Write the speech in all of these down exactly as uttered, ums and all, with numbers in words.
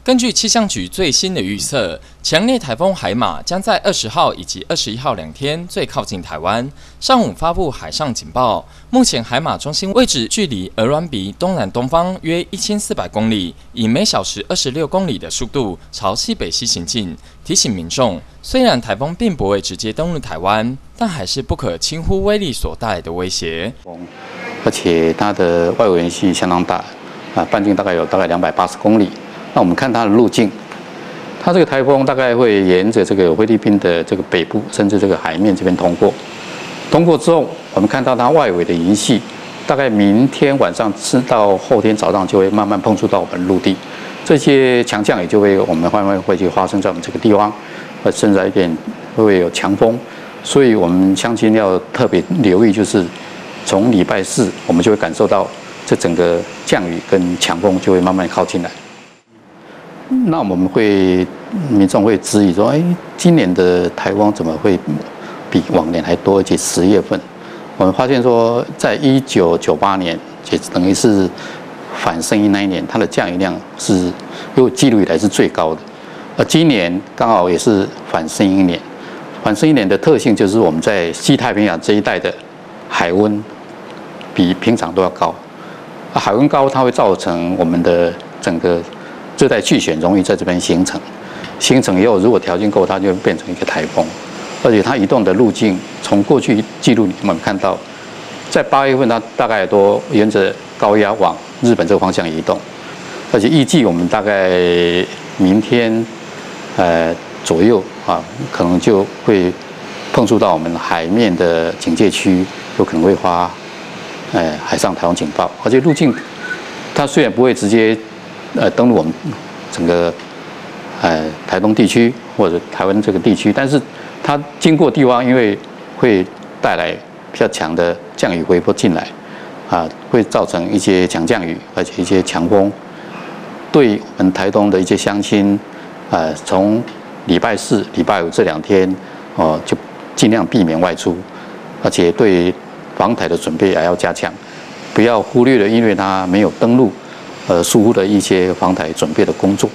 根据气象局最新的预测，强烈台风海马将在二十号以及二十一号两天最靠近台湾。上午发布海上警报，目前海马中心位置距离鹅銮鼻东南东方约一千四百公里，以每小时二十六公里的速度朝西北西行进。提醒民众，虽然台风并不会直接登陆台湾，但还是不可轻忽威力所带来的威胁。 而且它的外围沿系相当大，啊，半径大概有大概两百八十公里。那我们看它的路径，它这个台风大概会沿着这个菲律宾的这个北部，甚至这个海面这边通过。通过之后，我们看到它外围的沿系，大概明天晚上至到后天早上就会慢慢碰触到我们陆地。这些强降雨就会我们慢慢会去发生在我们这个地方，呃，甚至一点会有强风。所以我们乡亲要特别留意，就是从礼拜四我们就会感受到这整个降雨跟强风就会慢慢靠近来。那我们会民众会质疑说，哎，今年的台风怎么会比往年还多？而且十月份，我们发现说，在一九九八年，也等于是反圣婴那一年，它的降雨量是有记录以来是最高的。而今年刚好也是反圣婴年，反圣婴年的特性就是我们在西太平洋这一带的海温比平常都要高。啊，海温高，它会造成我们的整个热带气旋容易在这边形成，形成以后，如果条件够，它就变成一个台风。而且它移动的路径，从过去记录里我们看到，在八月份它大概都沿着高压往日本这个方向移动，而且预计我们大概明天呃左右啊，可能就会碰触到我们海面的警戒区，有可能会发呃海上台风警报。而且路径它虽然不会直接呃登陆我们整个呃台东地区或者台湾这个地区，但是它经过地方，因为会带来比较强的降雨回波进来，啊，会造成一些强降雨，而且一些强风，对我们台东的一些乡亲，呃，从礼拜四、礼拜五这两天，哦，就尽量避免外出，而且对防台的准备还要加强，不要忽略了因为它没有登陆，呃，疏忽了一些防台准备的工作。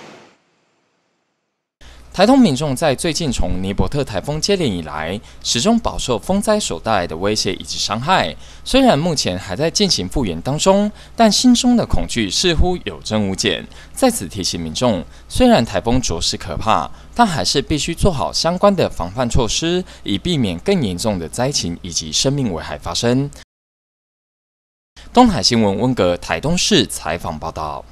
台东民众在最近从尼伯特台风接连以来，始终饱受风灾所带来的威胁以及伤害。虽然目前还在进行复原当中，但心中的恐惧似乎有增无减。在此提醒民众，虽然台风着实可怕，但还是必须做好相关的防范措施，以避免更严重的灾情以及生命危害发生。东海新闻温格台东市采访报道。